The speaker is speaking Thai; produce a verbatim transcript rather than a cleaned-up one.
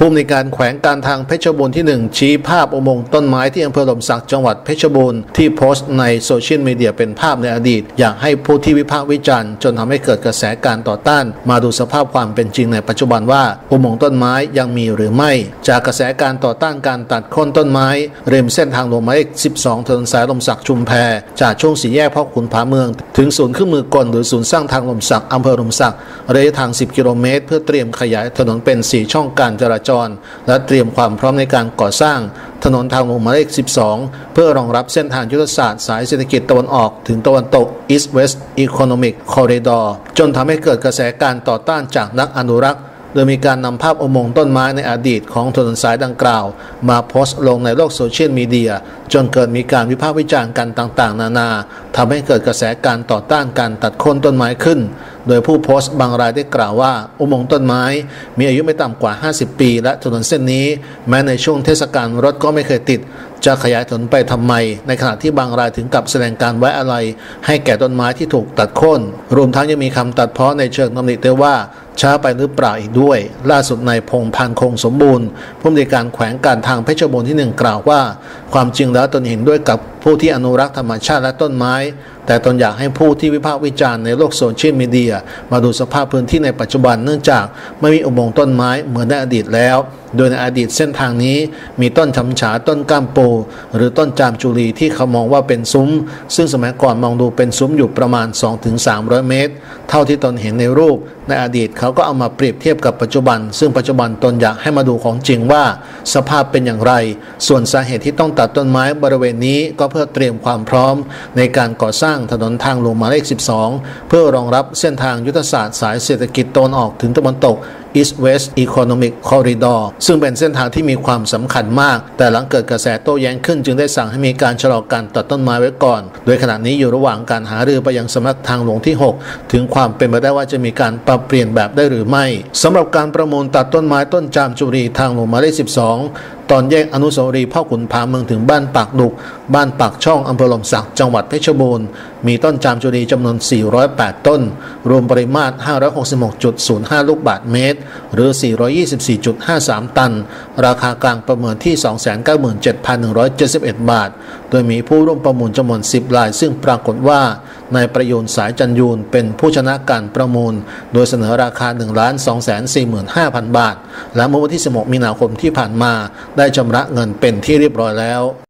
ผู้อำนวยการแขวงการทางเพชรบูรณ์ที่หนึ่งชี้ภาพอุโมงค์ต้นไม้ที่อำเภอหล่มสักจังหวัดเพชรบูรณ์ที่โพสต์ในโซเชียลมีเดียเป็นภาพในอดีตอยากให้ผู้ที่วิพากษ์วิจารณ์จนทำให้เกิดกระแสการต่อต้านมาดูสภาพความเป็นจริงในปัจจุบันว่าอุโมงค์ต้นไม้ยังมีหรือไม่จากกระแสการต่อต้านการตัดโค่นต้นไม้ริมเส้นทางหลวงหมายเลขสิบสองถนนสายหล่มสักชุมแพจากช่วงสี่แยกพ่อขุนผาเมืองถึงศูนย์เครื่องมือกลหรือศูนย์สร้างทางหล่มสักอำเภอหล่มสักระยะทางสิบกิโลเมตรเพื่อเตรียมขยายถนนเป็นสี่ช่องการจราจรและเตรียมความพร้อมในการก่อสร้างถนนทางหลวงหมายเลขสิบสองเพื่อรองรับเส้นทางยุทธศาสตร์สายเศรษฐกิจตะวันออกถึงตะวันตก East West Economic Corridor จนทำให้เกิดกระแสการต่อต้านจากนักอนุรักษ์โดยมีการนำภาพอุโมงค์ต้นไม้ในอดีตของถนนสายดังกล่าวมาโพสต์ลงในโลกโซเชียลมีเดียจนเกิดมีการวิพากษ์วิจารณ์กันต่างๆนานาทำให้เกิดกระแสการต่อต้านการตัดโค่นต้นไม้ขึ้นโดยผู้โพสต์บางรายได้กล่าวว่าอุโมงค์ต้นไม้มีอายุไม่ต่ำกว่าห้าสิบปีและถนนเส้นนี้แม้ในช่วงเทศกาลรถก็ไม่เคยติดจะขยายถนนไปทำไมในขณะที่บางรายถึงกับแสดงการไว้อาลัยให้แก่ต้นไม้ที่ถูกตัดโค่นรวมทั้งยังมีคำตัดเพ้อในเชิงตำหนิด้วยว่าช้าไปหรือเปล่าอีกด้วยล่าสุดนายพงษ์พันธ์คงสมบูรณ์ผู้อำนวยการแขวงการทางเพชรบูรณ์ที่หนึ่งกล่าวว่าความจริงแล้วตนเห็นด้วยกับผู้ที่อนุรักษ์ธรรมชาติและต้นไม้แต่ตนอยากให้ผู้ที่วิพากษ์วิจารณ์ในโลกโซเชียลมีเดียมาดูสภาพพื้นที่ในปัจจุบันเนื่องจากไม่มีอุโมงค์ต้นไม้เหมือนในอดีตแล้วโดยในอดีตเส้นทางนี้มีต้นฉำฉาต้นก้ามปูหรือต้นจามจุลีที่เขามองว่าเป็นซุ้มซึ่งสมัยก่อนมองดูเป็นซุ้มอยู่ประมาณ สองถึงสามร้อย เมตรเท่าที่ตนเห็นในรูปในอดีตเขาก็เอามาเปรียบเทียบกับปัจจุบันซึ่งปัจจุบันตนอยากให้มาดูของจริงว่าสภาพเป็นอย่างไรส่วนสาเหตุที่ต้องตัดต้นไม้บริเวณนี้ก็เพื่อเตรียมความพร้อมในการก่อสร้างถนนทางหลวงหมายเลขสิบสองเพื่อรองรับเส้นทางยุทธศาสตร์สายเศรษฐกิจตะวันออกถึงตะวันตก East West Economic Corridor ซึ่งเป็นเส้นทางที่มีความสำคัญมากแต่หลังเกิดกระแสโต้แย้งขึ้นจึงได้สั่งให้มีการชะลอการตัดต้นไม้ไว้ก่อนโดยขณะนี้อยู่ระหว่างการหารือไปยังสำนักทางหลวงที่หกถึงความเป็นไปได้ว่าจะมีการปรับเปลี่ยนแบบได้หรือไม่สำหรับการประมูลตัดต้นไม้ต้นจามจุรีทางหลวงหมายเลขสิบสองตอนแยกอนุสาวรีย์พ่อขุนผาเมืองถึงบ้านปากดุกบ้านปากช่องอำเภอหล่มสักจังหวัดเพชรบูรณ์มีต้นจามจุรีจำนวนสี่ร้อยแปดต้นรวมปริมาตร ห้าร้อยหกสิบหกจุดศูนย์ห้า ลูกบาศก์เมตรหรือ สี่ร้อยยี่สิบสี่จุดห้าสาม ตันราคากลางประเมินที่ สองแสนเก้าหมื่นเจ็ดพันหนึ่งร้อยเจ็ดสิบเอ็ด บาทโดยมีผู้ร่วมประมูลจำนวนสิบรายซึ่งปรากฏว่านายประยูนสายจันยูนเป็นผู้ชนะการประมูลโดยเสนอราคา หนึ่งล้านสองแสนสี่หมื่นห้าพัน บาทและเมื่อวันที่สิบหกมีนาคมที่ผ่านมาได้ชำระเงินเป็นที่เรียบร้อยแล้ว